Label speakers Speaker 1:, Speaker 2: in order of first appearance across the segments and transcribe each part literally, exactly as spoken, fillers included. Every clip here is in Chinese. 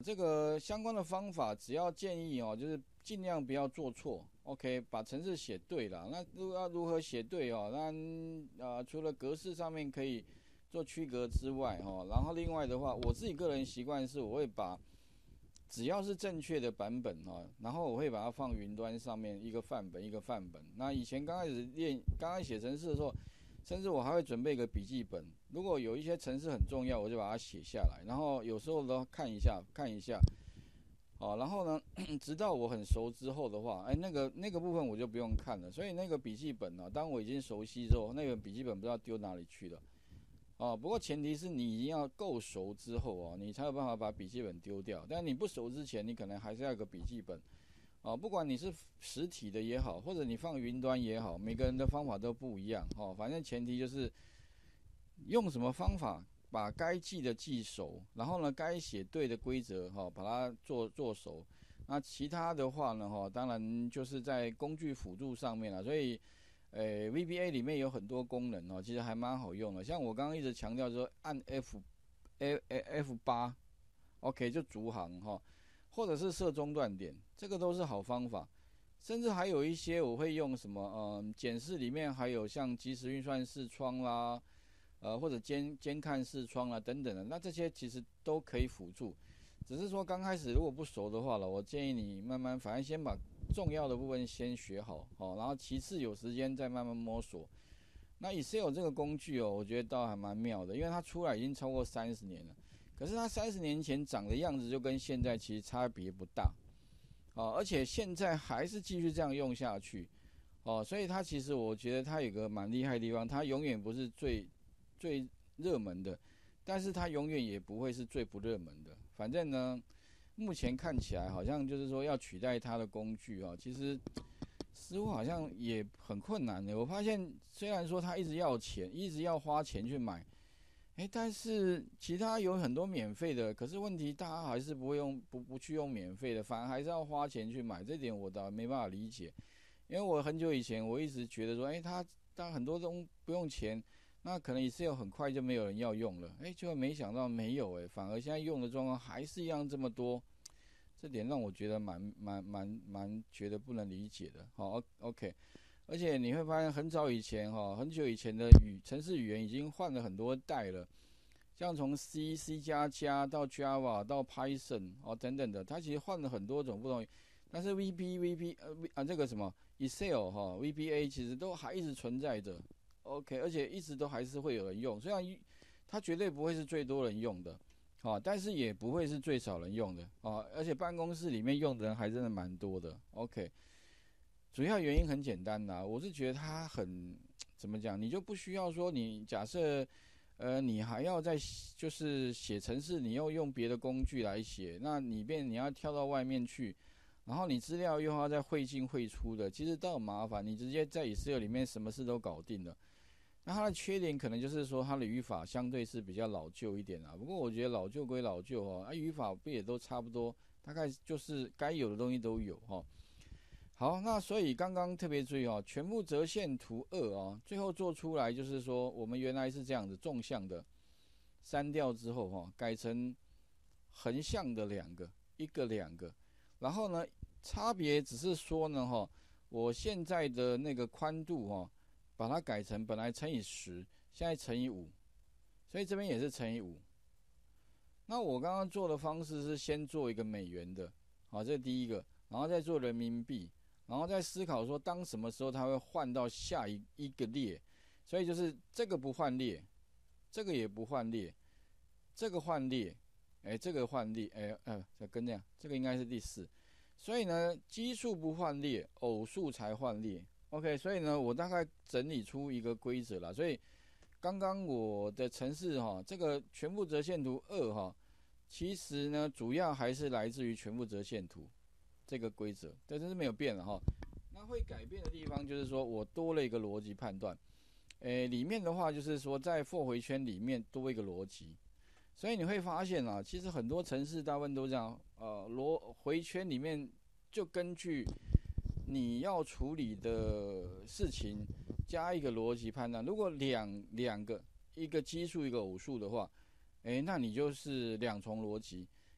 Speaker 1: 这个相关的方法，只要建议哦，就是尽量不要做错。OK，把程式写对了。那如要如何写对哦？那呃，除了格式上面可以做区隔之外，哦，然后另外的话，我自己个人习惯是，我会把只要是正确的版本哦，然后我会把它放云端上面一个范本一个范本。那以前刚开始练，刚开始写程式的时候，甚至我还会准备一个笔记本，如果有一些程式很重要，我就把它写下来，然后有时候都看一下看一下。哦，然后呢，直到我很熟之后的话，哎，那个那个部分我就不用看了。所以那个笔记本呢、啊，当我已经熟悉之后，那个笔记本不知道丢哪里去了。哦，不过前提是你已经要够熟之后哦，你才有办法把笔记本丢掉。但你不熟之前，你可能还是要有个笔记本。哦，不管你是实体的也好，或者你放云端也好，每个人的方法都不一样。哦，反正前提就是用什么方法把该记的记熟，然后呢，该写对的规则哈、哦，把它做做熟。那其他的话呢，哈、哦，当然就是在工具辅助上面了。所以，呃，V B A 里面有很多功能哦，其实还蛮好用的。像我刚刚一直强调说，按 F F F 八，OK 就逐行哈、哦，或者是设中断点，这个都是好方法。甚至还有一些我会用什么，嗯，检视里面还有像即时运算视窗啦，呃，或者监监看视窗啦等等的，那这些其实都可以辅助。只是说刚开始如果不熟的话了，我建议你慢慢，反正先把重要的部分先学好，哦，然后其次有时间再慢慢摸索。那 Excel 这个工具哦，我觉得倒还蛮妙的，因为它出来已经超过三十年了，可是它三十年前长的样子就跟现在其实差别不大，哦，而且现在还是继续这样用下去，哦，所以它其实我觉得它有个蛮厉害的地方，它永远不是最最热门的，但是它永远也不会是最不热门的。反正呢，目前看起来好像就是说要取代它的工具啊，其实似乎好像也很困难的。我发现虽然说它一直要钱，一直要花钱去买，哎，但是其他有很多免费的，可是问题大家还是不会用，不不去用免费的，反而还是要花钱去买，这点我倒没办法理解。因为我很久以前我一直觉得说，哎，它当很多东不用钱，那可能也是有很快就没有人要用了，哎，结果没想到没有，哎，反而现在用的状况还是一样这么多，这点让我觉得蛮蛮蛮蛮觉得不能理解的。好，OK，而且你会发现很早以前哈，很久以前的语程式语言已经换了很多代了，像从 C、C 加加到 Java 到 Python 哦等等的，它其实换了很多种不同。但是 V B、V B 呃啊这个什么 Excel 哈 V B A 其实都还一直存在着，OK，而且一直都还是会有人用。虽然它绝对不会是最多人用的，啊，但是也不会是最少人用的啊，而且办公室里面用的人还真的蛮多的。OK，主要原因很简单啦，我是觉得它很怎么讲，你就不需要说你假设，呃，你还要在就是写程式，你要用别的工具来写，那你变你要跳到外面去，然后你资料又要再汇进汇出的，其实都很麻烦。你直接在 Excel 里面什么事都搞定了。那它的缺点可能就是说它的语法相对是比较老旧一点啊。不过我觉得老旧归老旧哦，啊语法不也都差不多，大概就是该有的东西都有哈。好，那所以刚刚特别注意哦，全部折线图二哦，最后做出来就是说，我们原来是这样子纵向的，删掉之后哈、哦，改成横向的两个，一个两个，然后呢，差别只是说呢哈、哦，我现在的那个宽度哈、哦，把它改成本来乘以十，现在乘以五，所以这边也是乘以五。那我刚刚做的方式是先做一个美元的，好，这是第一个，然后再做人民币，然后再思考说当什么时候它会换到下一一个列，所以就是这个不换列，这个也不换列，这个换列，哎，这个换列，哎，呃，这跟这样，这个应该是第四，所以呢，奇数不换列，偶数才换列。OK，所以呢，我大概整理出一个规则啦，所以刚刚我的程式哈，这个全部折线图二哈，其实呢，主要还是来自于全部折线图这个规则，但是没有变了哈。那会改变的地方就是说我多了一个逻辑判断，诶，里面的话就是说在 for 回圈里面多一个逻辑，所以你会发现啊，其实很多程式大部分都这样，呃，逻回圈里面就根据你要处理的事情加一个逻辑判断。如果两两个，一个奇数一个偶数的话，诶，那你就是两重逻辑。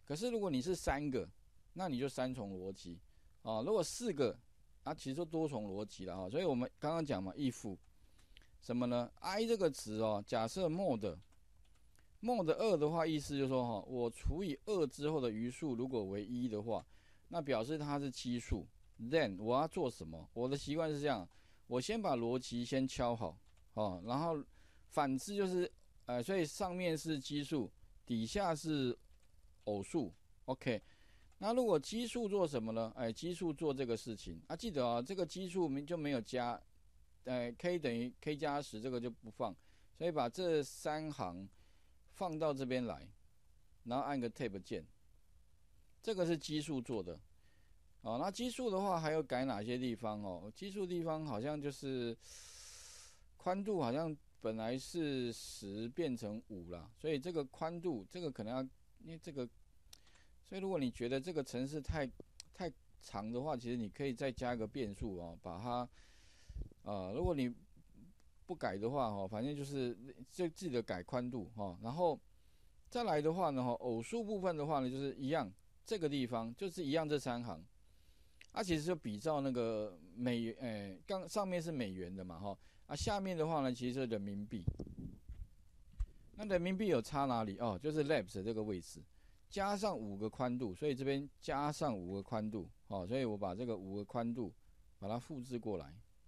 Speaker 1: 可是如果你是三个，那你就三重逻辑啊。如果四个，啊，其实就多重逻辑了哈。所以我们刚刚讲嘛，if 什么呢 ？i 这个值哦，假设 mod mod 二的话，意思就是说哈，我除以二之后的余数如果为一的话，那表示它是奇数。then 我要做什么？我的习惯是这样，我先把逻辑先敲好哦，然后反之就是，呃，所以上面是奇数，底下是偶数 ，OK。那如果奇数做什么呢？哎，奇数做这个事情啊，记得啊、哦，这个奇数就没有加，呃 ，k 等于 k 加十，这个就不放，所以把这三行放到这边来，然后按个 Tab 键，这个是奇数做的。哦，那奇数的话还有改哪些地方哦？奇数地方好像就是宽度好像本来是十变成五啦，所以这个宽度这个可能要，因为这个，所以如果你觉得这个程式太太长的话，其实你可以再加一个变数哦，把它，呃，如果你不改的话哦，反正就是就记得改宽度哦，然后再来的话呢，偶数部分的话呢，就是一样，这个地方就是一样这三行。啊，其实就比照那个美元，诶，刚上面是美元的嘛，哈，啊，下面的话呢，其实是人民币。那人民币有差哪里？哦，就是 labs 这个位置，加上五个宽度，所以这边加上五个宽度，哦，所以我把这个五个宽度把它复制过来，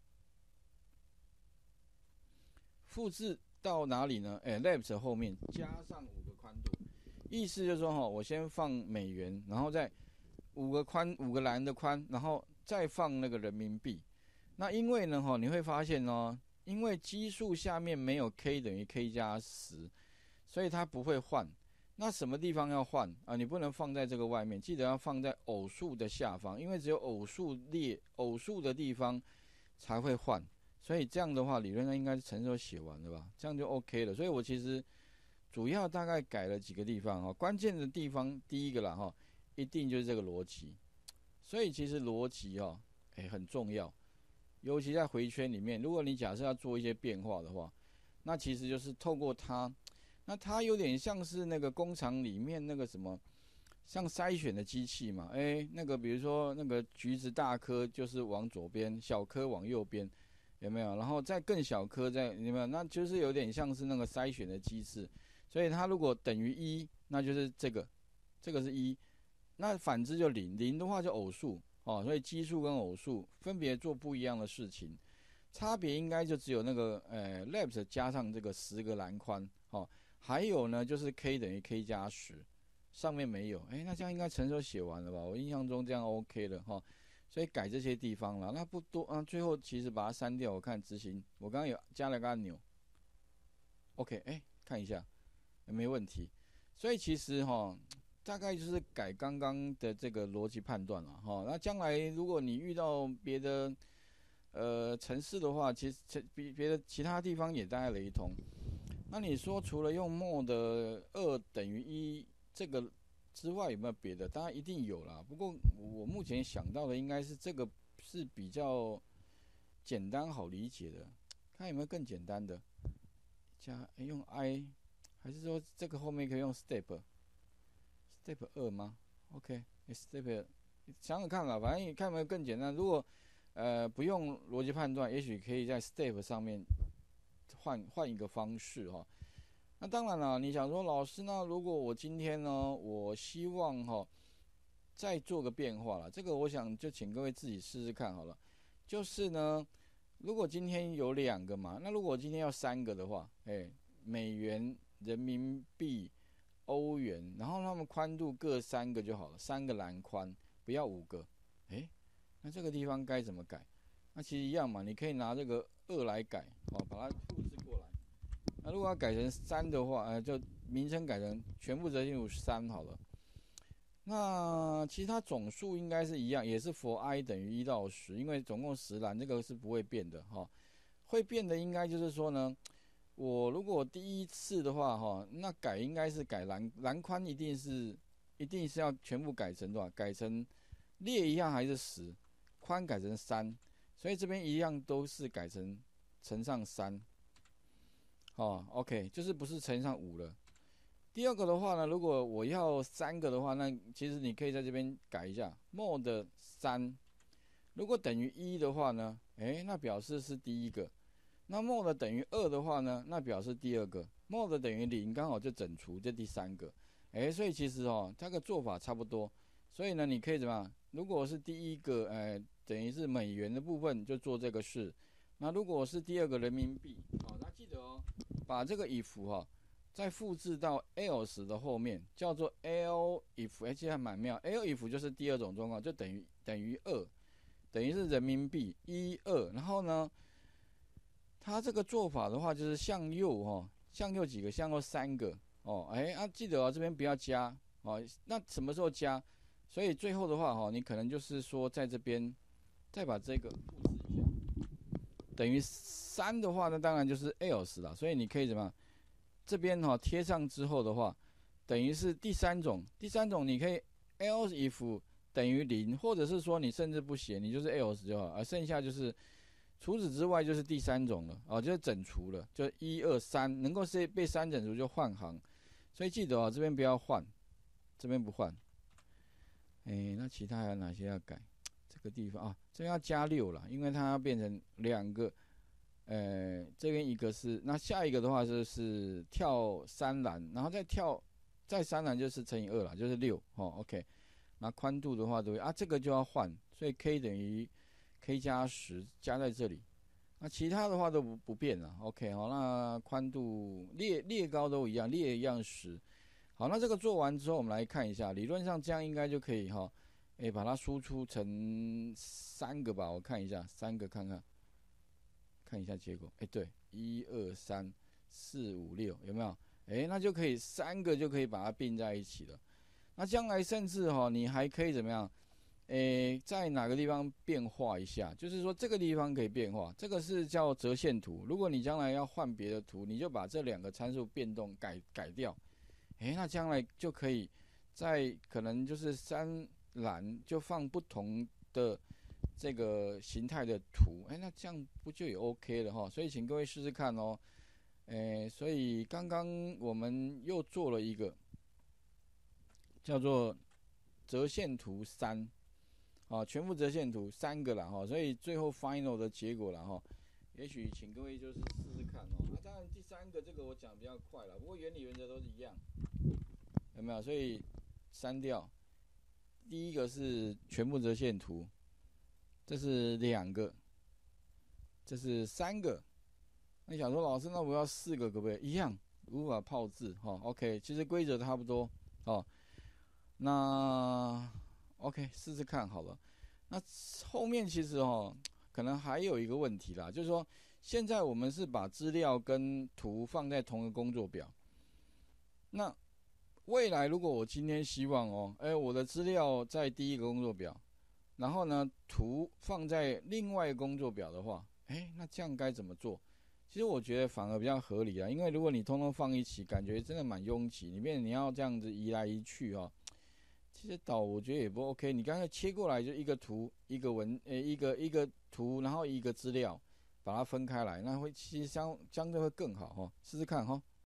Speaker 1: 复制到哪里呢？诶 labs 后面加上五个宽度，意思就是说，哈，我先放美元，然后再五个宽五个栏的宽，然后再放那个人民币。那因为呢，哈，你会发现哦，因为基数下面没有 k 等于 k 加十，所以它不会换。那什么地方要换啊？你不能放在这个外面，记得要放在偶数的下方，因为只有偶数列偶数的地方才会换。所以这样的话，理论上应该是程式都写完了吧？这样就 OK 了。所以我其实主要大概改了几个地方哈，关键的地方第一个啦哈。一定就是这个逻辑，所以其实逻辑哦，哎很重要，尤其在回圈里面，如果你假设要做一些变化的话，那其实就是透过它，那它有点像是那个工厂里面那个什么，像筛选的机器嘛，哎，那个比如说那个橘子大颗就是往左边，小颗往右边，有没有？然后再更小颗再有没有？那就是有点像是那个筛选的机制，所以它如果等于一，那就是这个，这个是一。那反之就零，零的话就偶数哦，所以奇数跟偶数分别做不一样的事情，差别应该就只有那个呃 labs 加上这个十个栏宽哦，还有呢就是 k 等于 k 加十，上面没有，哎，那这样应该程式写完了吧？我印象中这样 OK 了哈、哦，所以改这些地方了，那不多啊，最后其实把它删掉，我看执行，我刚刚有加了个按钮 ，OK， 哎，看一下，没问题，所以其实哈、哦。大概就是改刚刚的这个逻辑判断了哈。那将来如果你遇到别的呃程式的话，其实比别的其他地方也大概雷同。那你说除了用 mod 二等于一这个之外，有没有别的？当然一定有啦。不过我目前想到的应该是这个是比较简单好理解的。看有没有更简单的？加用 i， 还是说这个后面可以用 step？Step 二吗 ？OK，Step， 想想看啦，反正你看有没有更简单。如果呃不用逻辑判断，也许可以在 Step 上面换换一个方式哈。那当然了，你想说老师，那如果我今天呢，我希望哈再做个变化了，这个我想就请各位自己试试看好了。就是呢，如果今天有两个嘛，那如果今天要三个的话，哎，美元、人民币、欧元，然后它们宽度各三个就好了，三个栏宽，不要五个。哎，那这个地方该怎么改？那其实一样嘛，你可以拿这个二来改，哦，把它复制过来。那如果要改成三的话，呃，就名称改成全部折进入三好了。那其实它总数应该是一样，也是 for i 等于一到十，因为总共十栏，这个是不会变的哈。会变的应该就是说呢，我如果第一次的话哈，那改应该是改栏栏宽，一定是一定是要全部改成多少？改成列一样还是十，宽改成三，所以这边一样都是改成乘上三。哦 ，OK， 就是不是乘上五了。 第二个的话呢，如果我要三个的话，那其实你可以在这边改一下 ，mod 三，如果等于一的话呢，哎，那表示是第一个。那 mod 等于二的话呢，那表示第二个。mod 等于零，刚好就整除，这第三个。哎，所以其实哦，这个做法差不多。所以呢，你可以怎么样？如果是第一个，哎，等于是美元的部分，就做这个事。那如果是第二个人民币，好，那记得哦，把这个 if 哈、哦。再复制到 else 的后面，叫做 l if， 哎，其实还蛮妙。l if 就是第二种状况，就等于等于二，等于是人民币一二。然后呢，它这个做法的话，就是向右哈、哦，向右几个，向右三个哦。哎，啊，记得哦，这边不要加哦。那什么时候加？所以最后的话哈、哦，你可能就是说在这边再把这个复制一下，等于三的话，那当然就是 else 啦。所以你可以怎么样？这边哈、哦、贴上之后的话，等于是第三种。第三种你可以 else if 等于零，或者是说你甚至不写，你就是 else 就好，而剩下就是除此之外就是第三种了哦，就是整除了，就一二三能够是被三整除就换行。所以记得哦，这边不要换，这边不换。哎，那其他还有哪些要改？这个地方啊，这边要加六了，因为它要变成两个。呃，这边一个是，那下一个的话就是跳三栏，然后再跳，再三栏就是乘以二了，就是六哦。OK， 那宽度的话对啊，这个就要换，所以 k 等于 k 加十加在这里，那其他的话都不不变了。OK， 好，那宽度列列高都一样，列一样十。好，那这个做完之后，我们来看一下，理论上这样应该就可以哈，哎，把它输出成三个吧，我看一下，三个看看。看一下结果，哎，对，一二三四五六，有没有？哎，那就可以三个就可以把它并在一起了。那将来甚至哈、哦，你还可以怎么样？哎，在哪个地方变化一下？就是说这个地方可以变化，这个是叫折线图。如果你将来要换别的图，你就把这两个参数变动改改掉。哎，那将来就可以在可能就是三栏就放不同的。这个形态的图，哎，那这样不就也 OK 了哈？所以请各位试试看哦。哎，所以刚刚我们又做了一个叫做折线图三，啊，全部折线图三个啦哈。所以最后 final 的结果啦哈，也许请各位就是试试看哦。那、啊、当然第三个这个我讲比较快了，不过原理原则都是一样，有没有？所以删掉。第一个是全部折线图。这是两个，这是三个。那想说老师，那我要四个可不可以？一样，无法炮制哈。OK， 其实规则差不多哦。那 OK， 试试看好了。那后面其实哦，可能还有一个问题啦，就是说现在我们是把资料跟图放在同一个工作表。那未来如果我今天希望哦，哎，我的资料在第一个工作表。然后呢，图放在另外一个工作表的话，哎，那这样该怎么做？其实我觉得反而比较合理啊，因为如果你通通放一起，感觉真的蛮拥挤，里面你要这样子移来移去哦，其实导我觉得也不 OK。你刚才切过来就一个图，一个文，呃，一个一个图，然后一个资料，把它分开来，那会其实相相对会更好哈、哦，试试看哈、哦。